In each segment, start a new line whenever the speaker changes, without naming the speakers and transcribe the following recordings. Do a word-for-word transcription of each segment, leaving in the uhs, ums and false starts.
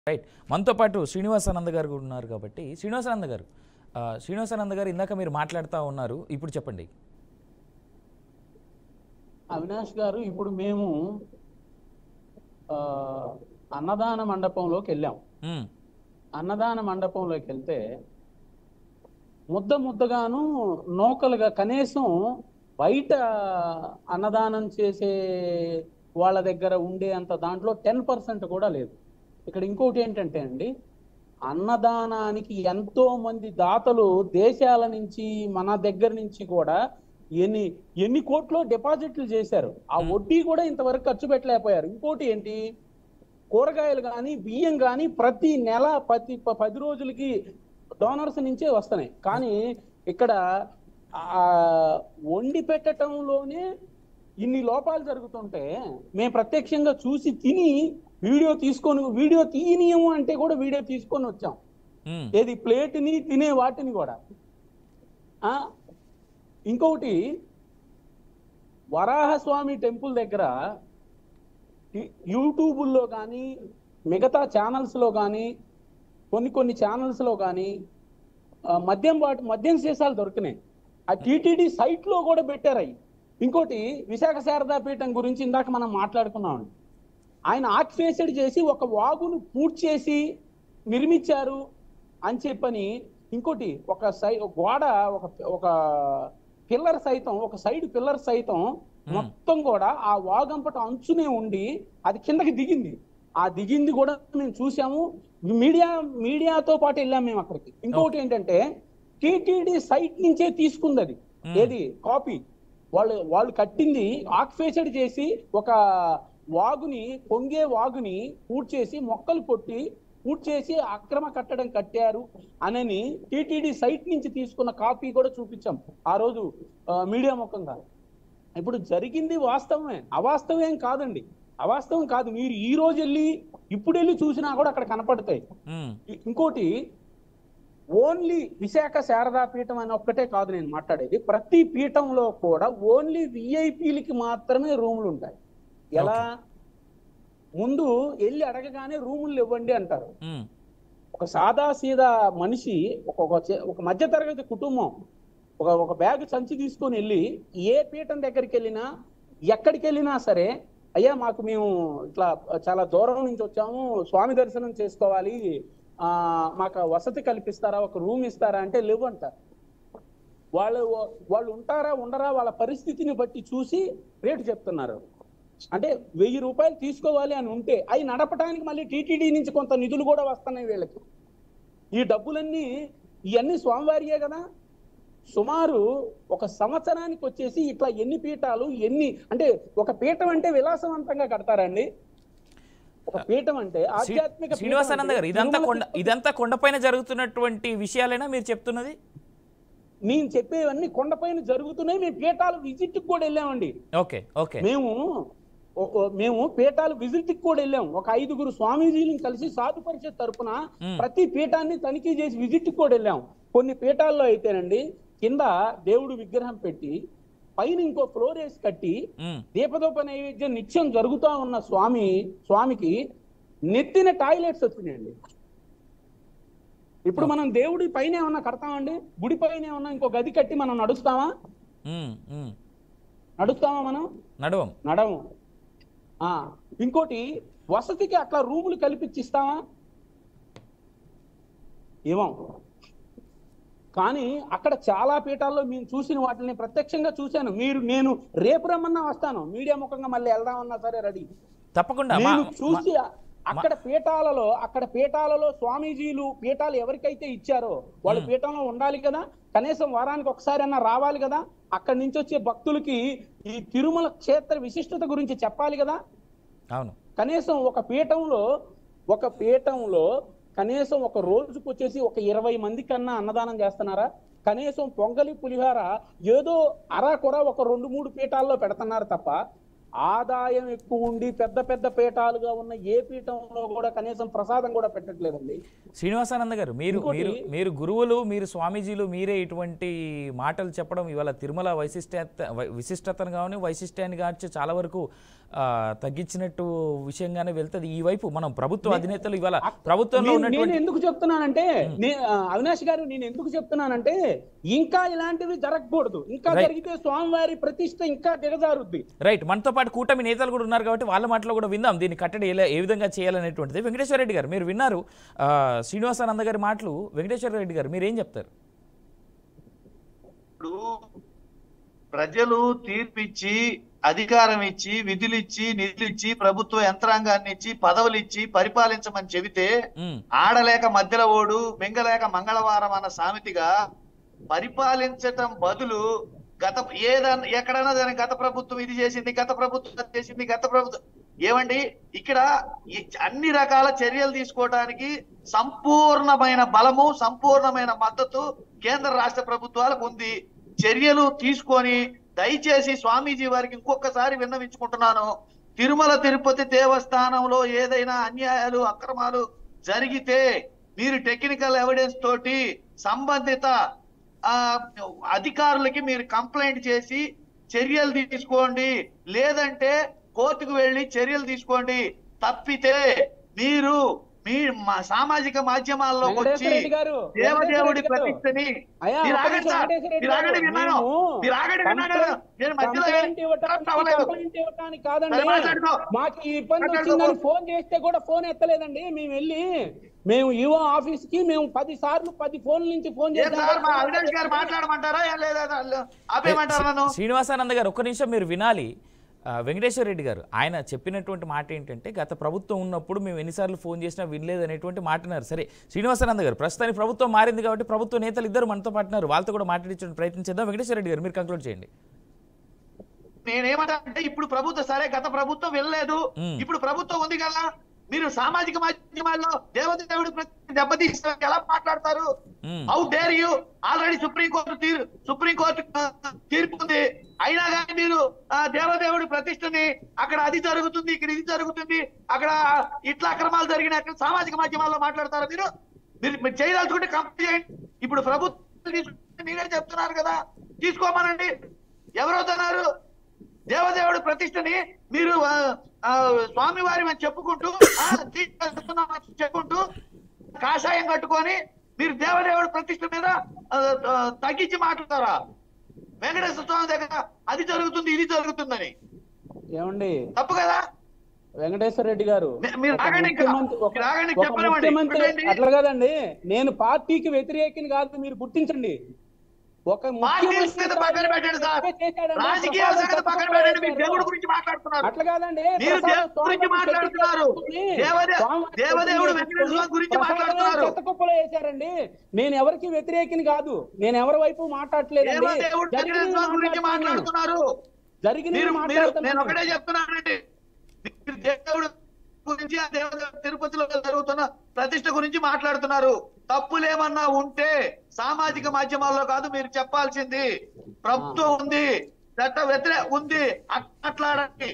Right. మనతో పాటు శ్రీనివాసానంద గారు కూడా ఉన్నారు కాబట్టి శ్రీనివాసానంద గారు శ్రీనివాసానంద గారు ఇందాక మీరు మాట్లాడుతూ ఉన్నారు, ఇప్పుడు చెప్పండి.
అవినాష్ గారు, ఇప్పుడు మేము అన్నదాన మండపంలోకి వెళ్ళాం. అన్నదాన మండపంలోకి వెళ్తే ముద్ద ముద్దగాను నోకలుగా కనీసం బయట అన్నదానం చేసే వాళ్ళ దగ్గర ఉండే అంత దాంట్లో టెన్ పర్సెంట్ కూడా లేదు. ఇక్కడ ఇంకోటి ఏంటంటే అండి, అన్నదానానికి ఎంతో మంది దాతలు దేశాల నుంచి మన దగ్గర నుంచి కూడా ఎన్ని ఎన్ని కోట్లు డిపాజిట్లు చేశారు. ఆ వడ్డీ కూడా ఇంతవరకు ఖర్చు పెట్టలేకపోయారు. ఇంకోటి ఏంటి, కూరగాయలు కానీ బియ్యం కానీ ప్రతి నెల ప్రతి పది రోజులకి డోనర్స్ నుంచే వస్తున్నాయి. కానీ ఇక్కడ ఆ వండి పెట్టడంలోనే ఇన్ని లోపాలు జరుగుతుంటే మేము ప్రత్యక్షంగా చూసి తిని వీడియో తీసుకొని వీడియో తీయనియము అంటే కూడా వీడియో తీసుకొని వచ్చాం. ఏది ప్లేట్ని తినే వాటిని కూడా. ఆ ఇంకొకటి, వరాహస్వామి టెంపుల్ దగ్గర యూట్యూబుల్లో కానీ మిగతా ఛానల్స్లో కానీ కొన్ని కొన్ని ఛానల్స్లో కానీ మద్యం వాటి మద్యం సీసాలు దొరికినాయి. ఆ టీటీడీ సైట్లో కూడా పెట్టారు అవి. ఇంకోటి, విశాఖ శారదాపీఠం గురించి ఇందాక మనం మాట్లాడుకున్నాం. ఆయన ఆక్ఫేసెడ్ చేసి ఒక వాగును పూర్తి చేసి నిర్మించారు అని చెప్పని. ఇంకోటి, ఒక సై గోడ ఒక ఒక పిల్లర్ సైతం ఒక సైడ్ పిల్లర్ సైతం మొత్తం కూడా ఆ వాగంపట అంచునే ఉండి అది కిందకి దిగింది. ఆ దిగింది కూడా మేము చూసాము. మీడియా మీడియాతో పాటు వెళ్ళాము మేము అక్కడికి. ఇంకొకటి ఏంటంటే, టీటీడీ సైట్ నుంచే తీసుకుంది అది. ఏది కాపీ వాళ్ళు వాళ్ళు కట్టింది ఆక్ఫేసెడ్ చేసి ఒక వాగుని పొంగే వాగుని పూర్తి చేసి మొక్కలు కొట్టి పూర్తి చేసి అక్రమ కట్టడం కట్టారు అనని టీటీడీ సైట్ నుంచి తీసుకున్న కాపీ కూడా చూపించాం ఆ రోజు మీడియా ముఖంగా. ఇప్పుడు జరిగింది వాస్తవమే, అవాస్తవం కాదండి. అవాస్తవం కాదు. మీరు ఈ రోజు వెళ్ళి ఇప్పుడు వెళ్ళి చూసినా కూడా అక్కడ కనపడతాయి. ఇంకోటి, ఓన్లీ విశాఖ శారదా పీఠం అని ఒక్కటే కాదు నేను మాట్లాడేది. ప్రతి పీఠంలో కూడా ఓన్లీ విఐపీలకి మాత్రమే రూములు ఉంటాయి. ఎలా, ముందు వెళ్ళి అడగగానే రూములు ఇవ్వండి అంటారు. ఒక సాదా సీదా మనిషి, ఒక ఒక మధ్య తరగతి కుటుంబం ఒక ఒక బ్యాగ్ సంచి తీసుకొని వెళ్ళి ఏ పీఠం దగ్గరికి వెళ్ళినా ఎక్కడికి వెళ్ళినా సరే, అయ్యా మాకు మేము ఇట్లా చాలా దూరం నుంచి వచ్చాము, స్వామి దర్శనం చేసుకోవాలి, ఆ మాకు వసతి కల్పిస్తారా, ఒక రూమ్ ఇస్తారా అంటే లేవు అంటారు. వాళ్ళు వాళ్ళు ఉంటారా ఉండరా వాళ్ళ పరిస్థితిని బట్టి చూసి రేటు చెప్తున్నారు. అంటే వెయ్యి రూపాయలు తీసుకోవాలి అని ఉంటే అవి నడపడానికి మళ్ళీ టీటీడీ నుంచి కొంత నిధులు కూడా వస్తున్నాయి వీళ్ళకి. ఈ డబ్బులన్నీ ఇవన్నీ స్వామివారియే కదా. సుమారు ఒక సంవత్సరానికి వచ్చేసి ఇట్లా ఎన్ని పీఠాలు ఎన్ని, అంటే ఒక పీఠం అంటే విలాసవంతంగా కడతారండి. ఒక పీఠం అంటే ఆధ్యాత్మిక.
శ్రీనివాసానంద గారు, ఇదంతా కొండ ఇదంతా కొండపైన జరుగుతున్నటువంటి విషయాలేనా మీరు చెప్తున్నది?
నేను చెప్పేవన్నీ కొండపైన జరుగుతున్నాయి. మేము పీఠాలు విజిట్ కూడా వెళ్ళామండి.
ఓకే ఓకే
మేము మేము పీఠాలు విజిట్ కూడా వెళ్ళాం. ఒక ఐదుగురు స్వామీజీలను కలిసి సాధు పరిషత్ తరపున ప్రతి పీఠాన్ని తనిఖీ చేసి విజిట్ కూడా వెళ్ళాం. కొన్ని పీఠాల్లో అయితేనండి కింద దేవుడు విగ్రహం పెట్టి పైన ఇంకో ఫ్లోర్ వేసి కట్టి దీపదోప నైవేద్యం నిత్యం జరుగుతూ ఉన్న స్వామి స్వామికి నెత్తిన టాయిలెట్స్ వచ్చినాయండి. ఇప్పుడు మనం దేవుడి పైన ఏమన్నా కడతామండి? గుడి పైన ఏమన్నా ఇంకో గది కట్టి మనం నడుస్తామా? నడుస్తామా మనం?
నడవం
నడవం ఇంకోటి, వసతికి అట్లా రూములు కల్పించిస్తామా? ఏమం. కానీ అక్కడ చాలా పీఠాల్లో మేము చూసిన వాటిని ప్రత్యక్షంగా చూశాను. మీరు నేను రేపు రమ్మన్నా వస్తాను, మీడియా ముఖంగా మళ్ళీ వెళ్దామన్నా సరే రెడీ.
తప్పకుండా
చూసి అక్కడ పీఠాలలో అక్కడ పీఠాలలో స్వామీజీలు పీఠాలు ఎవరికైతే ఇచ్చారో వాళ్ళు పీఠంలో ఉండాలి కదా. కనీసం వారానికి ఒకసారి అన్నా రావాలి కదా. అక్కడి నుంచి వచ్చే భక్తులకి ఈ తిరుమల క్షేత్ర విశిష్టత గురించి చెప్పాలి కదా.
అవును.
కనీసం ఒక పీఠంలో ఒక పీఠంలో కనీసం ఒక రోజుకు వచ్చేసి ఒక ఇరవై మంది కన్నా అన్నదానం చేస్తున్నారా? కనీసం పొంగలి పులిహార ఏదో అరాకొర ఒక రెండు మూడు పీఠాల్లో పెడుతున్నారు తప్ప ఆదాయం ఎక్కువ ఉండి పెద్ద పెద్ద పీఠాలుగా ఉన్న ఏ పీఠంలో కూడా కనీసం ప్రసాదం కూడా పెట్టట్లేదండి.
శ్రీనివాసానంద గారు, మీరు మీరు మీరు గురువులు, మీరు స్వామీజీలు, మీరే ఇటువంటి మాటలు చెప్పడం ఇవాళ తిరుమల వైశిష్ట విశిష్టతను కానీ వైశిష్ట్యాన్ని కానీ చాలా వరకు తగ్గించినట్టు విషయంగానే వెళ్తుంది. ఈ వైపు మనం ప్రభుత్వ అధినేతలు ఇవాళ ప్రభుత్వంలో
నేను ఎందుకు చెప్తున్నానంటే, అవినాష్ గారు నేను ఎందుకు చెప్తున్నానంటే ఇంకా ఇలాంటివి జరగకూడదు. ఇంకా జరిగితే స్వామివారి ప్రతిష్ట ఇంకా దిగజారుద్ది.
రైట్. మనతో పాటు కూటమి నేతలు కూడా ఉన్నారు కాబట్టి వాళ్ళ మాటలో కూడా విందాం దీన్ని కట్టడి ఏ విధంగా చేయాలనేటువంటిది. వెంకటేశ్వర రెడ్డి గారు, మీరు విన్నారు శ్రీనివాసానంద గారి మాటలు. వెంకటేశ్వర రెడ్డి గారు, మీరేం చెప్తారు?
ఇప్పుడు ప్రజలు తీర్పిచ్చి అధికారం ఇచ్చి విధులు ఇచ్చి నిధులు ఇచ్చి ప్రభుత్వ యంత్రాంగాన్ని ఇచ్చి పదవులు ఇచ్చి పరిపాలించమని చెబితే ఆడలేక మధ్యలో ఓడు మింగలేక మంగళవారం అన్న సామెతిగా పరిపాలించటం బదులు గత ఏదన్నా ఎక్కడైనా దాని గత ప్రభుత్వం ఇది చేసింది, గత ప్రభుత్వం చేసింది, గత ప్రభుత్వం ఏమండి ఇక్కడ అన్ని రకాల చర్యలు తీసుకోవడానికి సంపూర్ణమైన బలము సంపూర్ణమైన మద్దతు కేంద్ర రాష్ట్ర ప్రభుత్వాలకు ఉంది. చర్యలు తీసుకొని దయచేసి స్వామీజీ వారికి ఇంకొకసారి విన్నవించుకుంటున్నాను, తిరుమల తిరుపతి దేవస్థానంలో ఏదైనా అన్యాయాలు అక్రమాలు జరిగితే మీరు టెక్నికల్ ఎవిడెన్స్ తోటి సంబంధిత ఆ అధికారులకి మీరు కంప్లైంట్ చేసి చర్యలు తీసుకోండి, లేదంటే కోర్టుకు వెళ్ళి చర్యలు తీసుకోండి. తప్పితే మీరు మీ సామాజిక మాధ్యమాల్లో వచ్చి దేవదేవుడి ప్రతిష్టని
మాకు ఈ ఇబ్బంది వచ్చిందని ఫోన్ చేస్తే కూడా ఫోన్ ఎత్తలేదండి. మేము వెళ్ళి మేము ఈవో ఆఫీస్ కి మేము పది సార్లు పది ఫోన్ల నుంచి ఫోన్ చేస్తాం.
మాట్లాడమంటారా ఆపేయమంటారా?
శ్రీనివాసానంద గారు, ఒక్క నిమిషం మీరు వినాలి. వెంకటేశ్వర రెడ్డి గారు ఆయన చెప్పినటువంటి మాట ఏంటంటే గత ప్రభుత్వం ఉన్నప్పుడు మేము ఎన్నిసార్లు ఫోన్ చేసినా వినలేదు అనేటువంటి మాట్లాడారు. సరే శ్రీనివాసానంద గారు, ప్రస్తుతానికి ప్రభుత్వం మారింది కాబట్టి ప్రభుత్వ నేతలు ఇద్దరు మనతో పాటున్నారు, వాళ్ళతో కూడా మాట్లాడించడానికి ప్రయత్నించేద్దాం. వెంకటేశ్వర రెడ్డి గారు, మీరు కంక్లూడ్ చేయండి.
నేనేమంటా అంటే ఇప్పుడు ప్రభుత్వం సరే గత ప్రభుత్వం వెళ్ళలేదు, ఇప్పుడు ప్రభుత్వం ఉంది కదా, మీరు సామాజిక మాధ్యమాల్లో దేవదేవుడి దెబ్బతీస్తారు ఎలా మాట్లాడతారు? How dare you? Already supreme court తీరు సుప్రీంకోర్టు తీర్పు ఉంది, అయినా కానీ మీరు దేవదేవుడి ప్రతిష్టని అక్కడ అది జరుగుతుంది ఇక్కడ ఇది జరుగుతుంది అక్కడ ఇట్లా అక్రమాలు జరిగిన అక్కడ సామాజిక మాధ్యమాల్లో మాట్లాడతారా? మీరు మీరు చేయదలుచుకుంటే కంప్లీట్ చేయండి. ఇప్పుడు ప్రభుత్వం తీసుకుంటే మీరే చెప్తున్నారు కదా, తీసుకోమనండి. ఎవరవుతున్నారు? దేవదేవుడి ప్రతిష్టని మీరు స్వామివారి అని చెప్పుకుంటూ చెప్పుకుంటూ కాషాయం కట్టుకొని మీరు దేవదేవుడి ప్రతిష్ట మీద తగ్గించి మాట్లాడతారా? వెంకటేశ్వర స్వామి దగ్గర అది జరుగుతుంది ఇది జరుగుతుందని
ఏమండి
తప్పు కదా?
వెంకటేశ్వర రెడ్డి గారు
ముఖ్యమంత్రి
అట్లా కదండి, నేను పార్టీకి వ్యతిరేకిని కాదు, మీరు గుర్తించండి. ఒక అట్లా కాదండి, చెత్త కుప్పలో వేశారండి. నేను ఎవరికి వ్యతిరేకిని కాదు, నేను ఎవరి వైపు మాట్లాడలేదండి. జరిగింది
నేను ఒకటే చెప్తున్నానండి, దేవుడు గురించి ఆ దేవదేవుడు తిరుపతిలో జరుగుతున్న ప్రతిష్ట గురించి మాట్లాడుతున్నారు. తప్పులేమన్నా ఉంటే సామాజిక మాధ్యమాల్లో కాదు మీరు చెప్పాల్సింది. ప్రభుత్వం ఉంది, చట్ట వ్యతిరేక ఉంది, అట్లాడండి.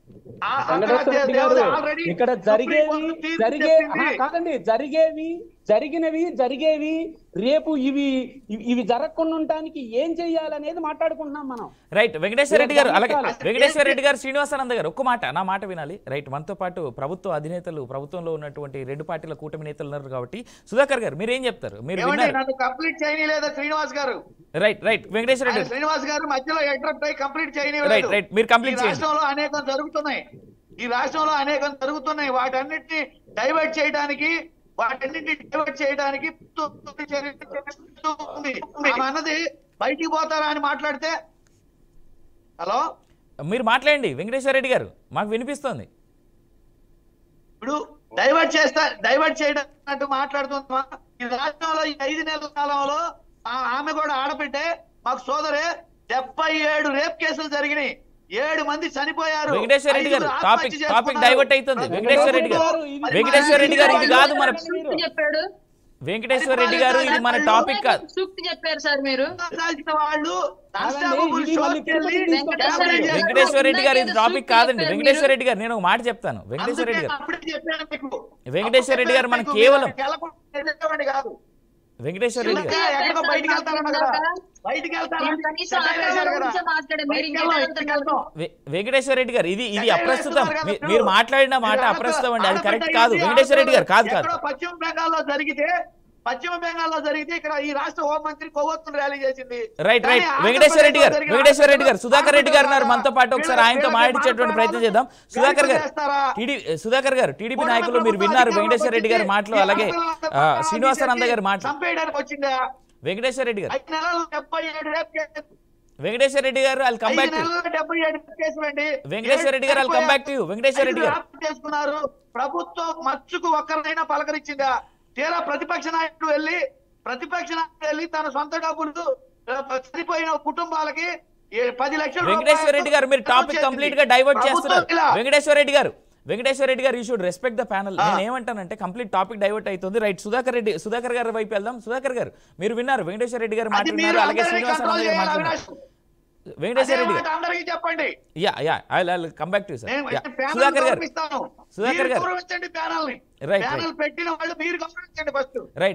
ఇక్కడ జరిగేవి జరిగే కాదండి జరిగేవి జరిగినవి జరిగేవి రేపు ఇవి ఇవి జరగకుండా ఉండడానికి ఏం చెయ్యాలనేది మాట్లాడుకుంటున్నాం మనం.
రైట్. వెంకటేశ్వర రెడ్డి గారు, అలాగే వెంకటేశ్వర రెడ్డి గారు, శ్రీనివాసానంద గారు, ఒక్క మాట నా మాట వినాలి. రైట్. మనతో పాటు ప్రభుత్వ అధినేతలు, ప్రభుత్వంలో ఉన్నటువంటి రెండు పార్టీల కూటమి నేతలు ఉన్నారు కాబట్టి సుధాకర్ గారు మీరేం చెప్తారు? మీరు
కంప్లీట్ చేయలేదా శ్రీనివాస్ గారు?
రైట్ రైట్ వెంకటేశ్వర రెడ్డి
శ్రీనివాస్ గారు మధ్యలో ఇంటరప్ట్ అయి కంప్లీట్ చేయలేదు.
రైట్ రైట్ మీరు కంప్లీట్ చేయండి.
రాష్ట్రంలో అనేకం జరుగుతున్నాయి ఈ రాష్ట్రంలో అనేకం జరుగుతున్నాయి వాటన్నిటిని డైవర్ట్ చేయడానికి వాటన్నిటిని డైవర్ట్ చేయడానికి అన్నది బయటికి పోతారా అని మాట్లాడితే. హలో,
మీరు మాట్లాడండి వెంకటేశ్వర రెడ్డి గారు, మాకు వినిపిస్తుంది.
ఇప్పుడు డైవర్ట్ చేస్తా డైవర్ట్ చేయడం మాట్లాడుతుందా? ఈ రాష్ట్రంలో ఈ ఐదు నెలల కాలంలో ఆమె కూడా ఆడబిడ్డే, మాకు సోదరే, డెబ్బై ఏడు రేప్ కేసులు జరిగినాయి, ఏడు మంది చనిపోయారు.
వెంకటేశ్వర రెడ్డి గారు, టాపిక్ టాపిక్ డైవర్ట్ అవుతుంది. వెంకటేశ్వర రెడ్డి గారు వెంకటేశ్వర రెడ్డి గారు ఇది కాదు మన వెంకటేశ్వర రెడ్డి గారు ఇది మన టాపిక్ కాదు.
సూక్తి చెప్పారు సార్ మీరు.
దాల్చిన వాళ్ళు
ఇది మళ్ళీ తిరుపతికి
వెంకటేశ్వర రెడ్డి గారు
వెంకటేశ్వర రెడ్డి గారు ఇది
ఇందాక
టాపిక్
ఏదో
కాదండి.
సూక్తి
వెంకటేశ్వర
చెప్పారు
రెడ్డి గారు నేను ఒక మాట చెప్తాను. వెంకటేశ్వర రెడ్డి గారు
అప్పుడే చెప్పాను మీకు.
వెంకటేశ్వర రెడ్డి గారు మనం
మీకు
కేవలం
గెలకుండా ఎదగేవాడిని కాదు.
వెంకటేశ్వర రెడ్డి గారు
ఎక్కడికో బయటికి వెళ్తారన్న కదా, బయటికి వెళ్తారని
నేను కనీసం
సెటైర్ వేశారు కదా.
ఆంధ్రప్రదేశ్ మాట్లాడే మీరు
బయటికి
ఇంకా
వెళ్దాం,
ఎంత
ఇంటికి వెళ్దాం.
వె- వెంకటేశ్వర రెడ్డి గారు ఇది ఇది
సెటైర్
అప్రస్తుతం.
వేస్తున్నారు
మీ-
కదా
మీరు
మీరు.
మాట్లాడిన మాట
మీరు
అప్రస్తుతం అండి. అది
ఆడపిల్ల
కరెక్ట్ కాదు.
ఇది
వెంకటేశ్వర రెడ్డి గారు కాదు కాదు
ఎక్కడో పశ్చిమ బెంగాల్లో జరిగితే పశ్చిమ బెంగాల్లో జరిగితే ఇక్కడ ఈ రాష్ట్ర హోంమంత్రి కొవ్వొత్తును ర్యాలీ చేసింది.
రైట్ రైట్
కానీ
వెంకటేశ్వర రెడ్డి గారు
ఆంధ్రప్రదేశ్లో
వెంకటేశ్వర రెడ్డి గారు
జరిగిన
సుధాకర్ రెడ్డి గారు ఉన్నారు మనతో పాటు. ఒకసారి
వీళ్ళ-
ఆయనతో
వీళ్ళకి
మాట్లాడేటువంటి ప్రయత్నం చేద్దాం. సుధాకర్ గారు
చేస్తారా?
టీడీ సుధాకర్ గారు టీడీపీ నాయకులు మీరు విన్నారు వెంకటేశ్వర రెడ్డి గారి మాటలు, అలాగే ఆ, శ్రీనివాసానంద గారి మాటలు.
చంపేయడానికి వచ్చిందా?
వెంకటేశ్వర రెడ్డి గారు
ఐదు నెలలు డెబ్బై ఏడు రేపు కేసు.
వెంకటేశ్వర రెడ్డి గారు వాళ్ళు కమ్
ఐదు
బ్యాక్ టు
నెలలు డెబ్బై ఏడు కేసులు అండి.
వెంకటేశ్వర రెడ్డి గారు వాళ్ళు come back to Venkateswara Reddy గారు
ఐదు చేసుకున్నారు. ప్రభుత్వం మచ్చుకు ఒక్కరినైనా పలకరించిందా? తీరా ప్రతిపక్ష నాయకుడు వెళ్ళి ప్రతిపక్ష నాయకుడు వెళ్ళి తన సొంత డబ్బులు ఆ, చనిపోయిన కుటుంబాలకి ఏ- పది లక్షలు
వెంకటేశ్వర రెడ్డి గారు మీరు టాపిక్ కంప్లీట్ గా డైవర్ట్ చేస్తున్నారు. వెంకటేశ్వర రెడ్డి గారు వెంకటేశ్వర రెడ్డి గారు you should respect the panel. నేను ఏమంటానంటే కంప్లీట్ టాపిక్ డైవర్ట్ అవుతుంది. రైట్ సుధాకర్ రెడ్డి సుధాకర్ గారి వైపు వెళ్దాం. సుధాకర్ గారు మీరు విన్నారు వెంకటేశ్వర రెడ్డి గారు మాట్లాడినారు, అలాగే శ్రీనివాసానంద గారు మాట్లాడినారు. వెంకటేశ్వర రెడ్డి గారు
అందరికీ చెప్పండి.
Yeah yeah I will come back to sir.
నేను ప్యానల్
సుధాకర్ గారు
గౌరవిస్తాను.
సుధాకర్
మీరు
గారు
గౌరవించండి ప్యానల్ ని.
రైట్
ప్యానల్ పెట్టిన వాళ్ళు మీరు గౌరవించండి ఫస్ట్.
రైట్